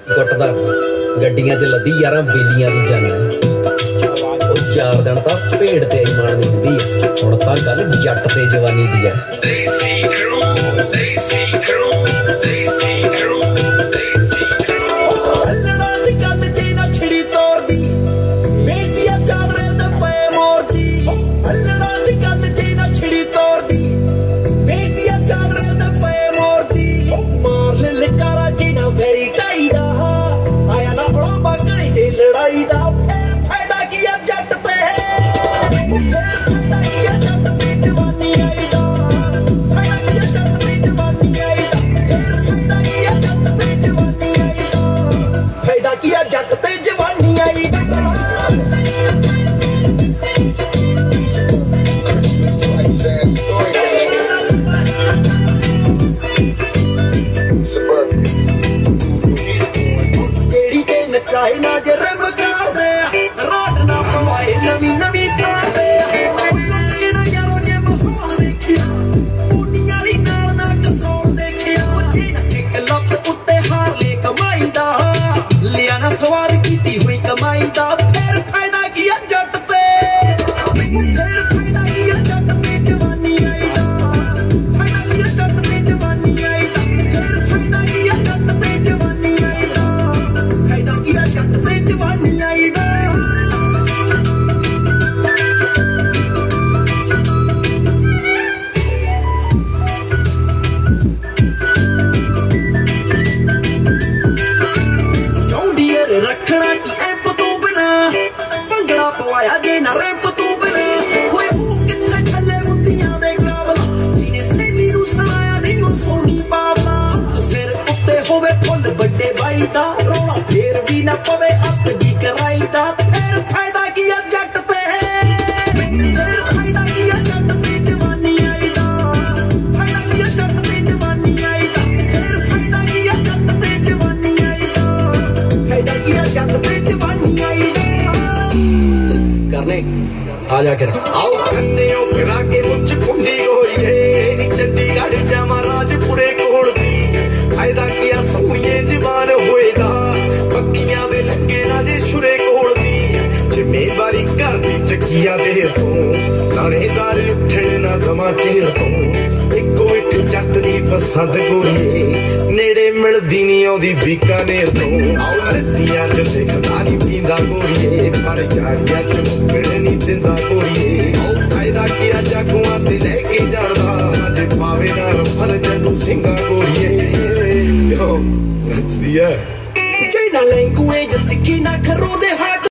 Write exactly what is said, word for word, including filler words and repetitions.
ਕੁੱਟਦਾ ਗੱਡੀਆਂ 'ਚ ਲੱਦੀ ਯਾਰਾਂ ਬੇਲੀਆਂ ਦੀ ਜਾਨਾਂ ਉਹ ਚਾਰ ਦਿਨ ਤਾਂ ਭੇਡ ਤੇ ਆਈ ਮਾਰਨੀ ਹੁੰਦੀ ਆ ਹੁਣ ਤਾਂ ਗੱਲ ਜੱਟ ਤੇ ਜਵਾਨੀ ਦੀ ਆ ਜੱਟ ਤੇ ਜਵਾਨੀ ਆਈ ਕਿਹੜੀ ਤੇ ਨਚਾਏ ਨਾ ਜੇ ਰਿਮ ਕਰਦੇ ਰਾਤ ਨਾ ਪਵਾਏ ਨਵੀਂ ਨਵੀਂ ਕਰਦੇ ਯਾਰੋ ਜੇ ਮਾਹੌਲ ਦੇਖਿਆ ਦੁਨੀਆ ਲਈ ਨਾਲ ਨਾ ਕਸੌਲ ਦੇਖਿਆ ਇੱਕ ਲੱਤ ਉੱਤੇ ਹਾਰ ਲੈ ਕਮਾਈ ਦਾ ਲਿਆ ਨਾ ਸਵਾਰ ਕੀਤੀ ਹੋਈ ਕਮਾਈ ਦਾ ਫੇਰ ਫਾਇਦਾ ਕੀ ਆ ਜੱਟ ਤੇ ਫੇਰ ਫਾਇਦਾ ਕੀ ਆ ਜੱਟ ਤੇ ਜਵਾਨੀ ਆਈ ਦਾ ਫਾਇਦਾ ਕੀ ਆ ਜੱਟ ਤੇ ਜਵਾਨੀ ਆਈ ਦਾ ਫੇਰ ਫਾਇਦਾ ਕੀ ਆ ਜੱਟ ਤੇ ਜਵਾਨੀ ਆਈ ਦਾ ਫਾਇਦਾ ਕੀ ਆ ਜੱਟ ਤੇ ਜਵਾਨੀ ਆਈ ਦਾ ਰੱਖਣਾ ਕੀ ਐਪ ਤੋਂ ਬਿਨਾ ਭੰਗੜਾ ਪਵਾਇਆ ਜੇ ਨਾ ਰੈਂਪ ਤੋਂ ਬਿਨਾ ਹੋਏ ਉਹ ਕਿੰਨਾ ਛੱਲੇ ਮੁੰਦੀਆਂ ਦੇ ਕਾਬਲ ਜਿਹਨੇ ਸਹੇਲੀ ਨੂੰ ਸੁਣਾਇਆ ਨਹੀਂ ਉਹ ਸੋਹਣੀ ਬਾਬਲਾ ਸਿਰ ਉੱਤੇ ਹੋਵੇ ਫੁੱਲ ਵੱਡੇ ਬਾਈ ਦਾ ਰੌਲਾ ਫੇਰ ਵੀ ਨਾ ਪਵੇ ਅੱਤ ਦੀ ਕਰਾਈ ਦਾ ਫੇਰ ਫਾਇਦਾ ਕੀ ਆ ਜੱਟ ਤੇ ਫੇਰ ਫਾਇਦਾ ਕੀ ਆ ਜੱਟ ਤੇ ਜਵਾਨੀ ਆਈ ਦਾ ਫਾਇਦਾ ਕੀ ਆ ਜੱਟ ਤੇ ਜਵਾਨੀ ਆਈ ਦਾ ਫੇਰ ਫਾਇਦਾ ਕੀ ਆ ਜੱਟ ਤੇ ਜਵਾਨੀ ਆਈ ਦਾ ਫਾਇਦਾ ਕੀ ਆ ਜੱਟ ਤੇ ਜਵਾਨੀ ਆਈ ਕਰਨੇ ਆ ਜਾ ਕੇ ਆਓ ਕੰਨਿਓ ਫਿਰਾ ਕੇ ਮੁੱਛ ਕੁੰਡੀ ਹੋਈ ਏ ਨੀ ਚੰਡੀਗੜ੍ਹ ਜਾਵਾਂ ਰਾਜਪੁਰੇ ਕੋਲ ਦੀ ਫਾਇਦਾ ਕੀ ਆ ਸੋਹਣੀਏ ਜਵਾਨ ਹੋਏਗਾ ਪੱਕੀਆਂ ਦੇ ਲੱਗੇ ਰਾਜੇ ਸ਼ੁਰੇ ਕੋਲ ਦੀ ਜ਼ਿੰਮੇਵਾਰੀ ਘਰ ਦੀ ਚੱਕੀਆ ਦੇ ਤੋਂ ਲਾਣੇਦਾਰ ਉੱਠਣ ਨਾ ਦਮਾ ਚਿਰ ਤੋਂ ਇੱਕੋ ਇੱਕ ਜੱਟ ਦੀ ਪਸੰਦ ਗੋਰੀਏ ਨੇੜੇ ਮਿਲਦੀ ਨੀ ਆਉਂਦੀ ਬੀਕਾਨੇਰ ਤੋਂ ਆਓ ਨਦੀਆਂ ਚ ਲਿਖਦਾ ਨੀ ਪੀਂਦਾ ਗੋਰੀਏ ਪਰ ਯਾਰੀਆਂ ਚ ਮੁੱਕਣ ਨੀ ਦਿੰਦਾ ਗੋਰੀਏ ਆਓ ਫਾਇਦਾ ਕੀ ਆ ਜਾਗੂਆਂ ਤੇ ਲੈ ਕੇ ਜਾਣਦਾ ਅਜੇ ਪਾਵੇ ਨਾ ਰਫਲ ਜੱਟੂ ਸਿੰਘਾ ਗੋਰੀਏ ਨੱਚਦੀ ਐ ਜੇ ਨਾ ਲੈਂਗੁਏਜ ਸਿੱਖੀ ਨਾ ਖਰੋ ਦੇ